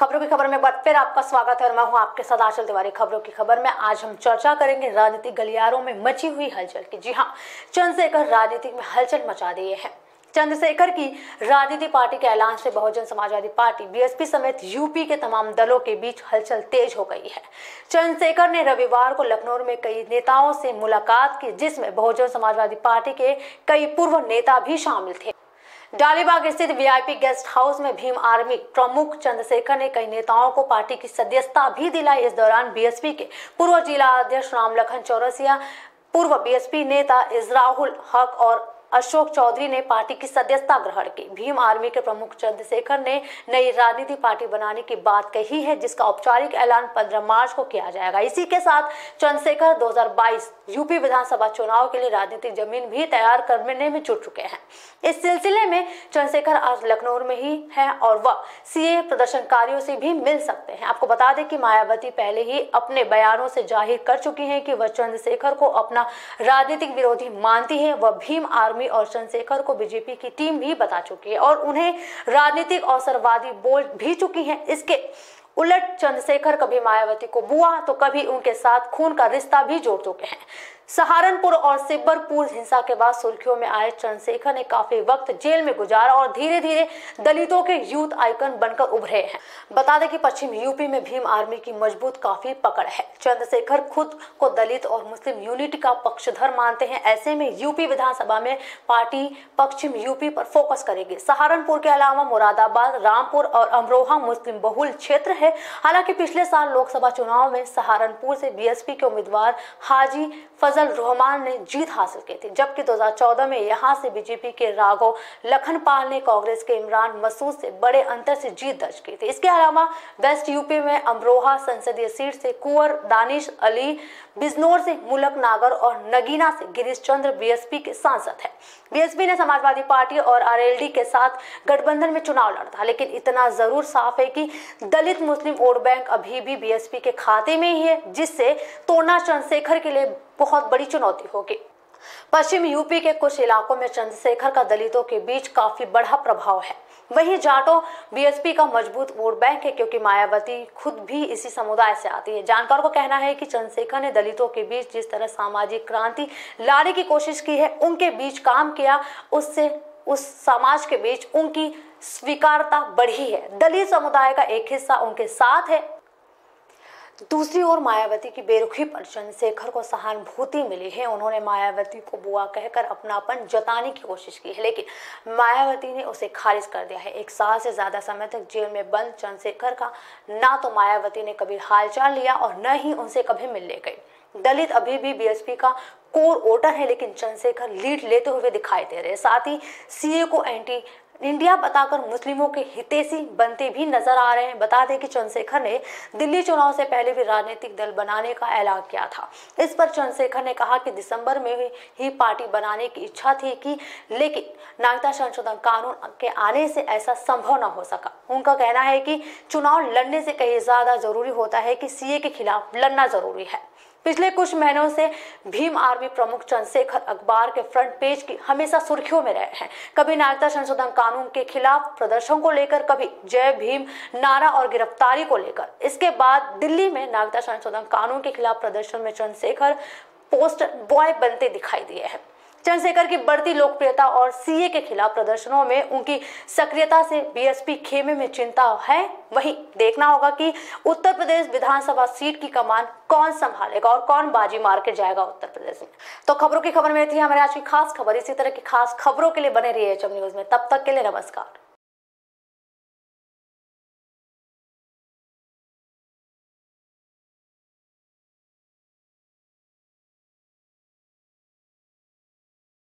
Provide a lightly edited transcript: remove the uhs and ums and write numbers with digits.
खबरों की खबर में एक बार फिर आपका स्वागत है और मैं हूं आपके साथ आंचल तिवारी। खबरों की खबर में आज हम चर्चा करेंगे राजनीतिक गलियारों में मची हुई हलचल की। जी हां, चंद्रशेखर राजनीतिक में हलचल मचा दिए हैं। चंद्रशेखर की राजनीतिक पार्टी के ऐलान से बहुजन समाजवादी पार्टी बीएसपी समेत यूपी के तमाम दलों के बीच हलचल तेज हो गई है। चंद्रशेखर ने रविवार को लखनऊ में कई नेताओं से मुलाकात की, जिसमें बहुजन समाजवादी पार्टी के कई पूर्व नेता भी शामिल थे। डालीबाग स्थित वीआईपी गेस्ट हाउस में भीम आर्मी प्रमुख चंद्रशेखर ने कई नेताओं को पार्टी की सदस्यता भी दिलाई। इस दौरान बीएसपी के पूर्व जिला अध्यक्ष रामलखन चौरसिया, पूर्व बीएसपी नेता इजराउल हक और अशोक चौधरी ने पार्टी की सदस्यता ग्रहण की। भीम आर्मी के प्रमुख चंद्रशेखर ने नई राजनीतिक पार्टी बनाने की बात कही है, जिसका औपचारिक ऐलान 15 मार्च को किया जाएगा। इसी के साथ चंद्रशेखर 2022 यूपी विधानसभा चुनाव के लिए राजनीतिक जमीन भी तैयार करने में जुट चुके हैं। इस सिलसिले में चंद्रशेखर आज लखनऊ में ही है और वह सीए प्रदर्शनकारियों से भी मिल सकते हैं। आपको बता दें कि मायावती पहले ही अपने बयानों से जाहिर कर चुकी हैं कि वह चंद्रशेखर को अपना राजनीतिक विरोधी मानती है। वह भीम आर्मी और चंद्रशेखर को बीजेपी की टीम भी बता चुकी है और उन्हें राजनीतिक अवसरवादी बोल भी चुकी है। इसके उलट चंद्रशेखर कभी मायावती को बुआ तो कभी उनके साथ खून का रिश्ता भी जोड़ चुके हैं। सहारनपुर और सिब्बरपुर हिंसा के बाद सुर्खियों में आए चंद्रशेखर ने काफी वक्त जेल में गुजारा और धीरे धीरे दलितों के यूथ आइकन बनकर उभरे हैं। बता दें कि पश्चिम यूपी में भीम आर्मी की मजबूत काफी पकड़ है। चंद्रशेखर खुद को दलित और मुस्लिम यूनिटी का पक्षधर मानते हैं। ऐसे में यूपी विधानसभा में पार्टी पश्चिम यूपी पर फोकस करेगी। सहारनपुर के अलावा मुरादाबाद, रामपुर और अमरोहा मुस्लिम बहुल क्षेत्र है। हालांकि पिछले साल लोकसभा चुनाव में सहारनपुर से बीएसपी के उम्मीदवार हाजी फजल रहमान ने जीत हासिल की थी, जबकि 2014 में यहां से बीजेपी के राघव लखनपाल ने कांग्रेस के इमरान मसूद से बड़े अंतर से जीत दर्ज की थी। इसके अलावा वेस्ट यूपी में अमरोहा संसदीय सीट से कुंवर दानिश अली, बिजनौर से मुलक नागर और नगीना से गिरीश चंद्र बीएसपी के सांसद हैं। बीएसपी ने समाजवादी पार्टी और आरएलडी के साथ गठबंधन में चुनाव लड़ा था, लेकिन इतना जरूर साफ है कि दलित मुस्लिम वोट बैंक अभी भी बीएसपी के खाते में ही है, जिससे तोड़ना चंद्रशेखर के लिए बहुत बड़ी चुनौती होगी। पश्चिम यूपी के कुछ इलाकों में चंद्रशेखर का दलितों के बीच काफी बड़ा प्रभाव है। वहीं जाटों बीएसपी का मजबूत वोट बैंक है, क्योंकि मायावती खुद भी इसी समुदाय से आती है। जानकारों को कहना है कि चंद्रशेखर ने दलितों के बीच जिस तरह सामाजिक क्रांति लाने की कोशिश की है, उनके बीच काम किया, उससे उस समाज के बीच उनकी स्वीकारता बढ़ी है। दलित समुदाय का एक हिस्सा उनके साथ है। दूसरी ओर मायावती की बेरुखी पर चंद्रशेखर को सहानुभूति मिली है। उन्होंने मायावती को बुआ कहकर अपनापन जताने की कोशिश की है, लेकिन मायावती ने उसे खारिज कर दिया है। 1 साल से ज्यादा समय तक जेल में बंद चंद्रशेखर का ना तो मायावती ने कभी हालचाल लिया और न ही उनसे कभी मिलने गई। दलित अभी भी बीएसपी का कोर वोटर है, लेकिन चंद्रशेखर लीड लेते हुए दिखाई दे रहे। साथ ही सीए को एंटी इंडिया बताकर मुस्लिमों के हितैषी बनते भी नजर आ रहे हैं। बता दें कि चंद्रशेखर ने दिल्ली चुनाव से पहले भी राजनीतिक दल बनाने का ऐलान किया था। इस पर चंद्रशेखर ने कहा कि दिसंबर में ही पार्टी बनाने की इच्छा थी लेकिन नागरिकता संशोधन कानून के आने से ऐसा संभव न हो सका। उनका कहना है कि चुनाव लड़ने से कहीं ज्यादा जरूरी होता है कि सीए के खिलाफ लड़ना जरूरी है। पिछले कुछ महीनों से भीम आर्मी प्रमुख चंद्रशेखर अखबार के फ्रंट पेज की हमेशा सुर्खियों में रहे हैं। कभी नागरिकता संशोधन कानून के खिलाफ प्रदर्शन को लेकर, कभी जय भीम नारा और गिरफ्तारी को लेकर। इसके बाद दिल्ली में नागरिकता संशोधन कानून के खिलाफ प्रदर्शन में चंद्रशेखर पोस्टर बॉय बनते दिखाई दिए हैं। चंद्रशेखर की बढ़ती लोकप्रियता और सीए के खिलाफ प्रदर्शनों में उनकी सक्रियता से बीएसपी खेमे में चिंता है। वहीं देखना होगा कि उत्तर प्रदेश विधानसभा सीट की कमान कौन संभालेगा और कौन बाजी मार के जाएगा उत्तर प्रदेश में। तो खबरों की खबर में थी हमारे आज की खास खबर। इसी तरह की खास खबरों के लिए बने रहिए एचएम न्यूज में। तब तक के लिए नमस्कार।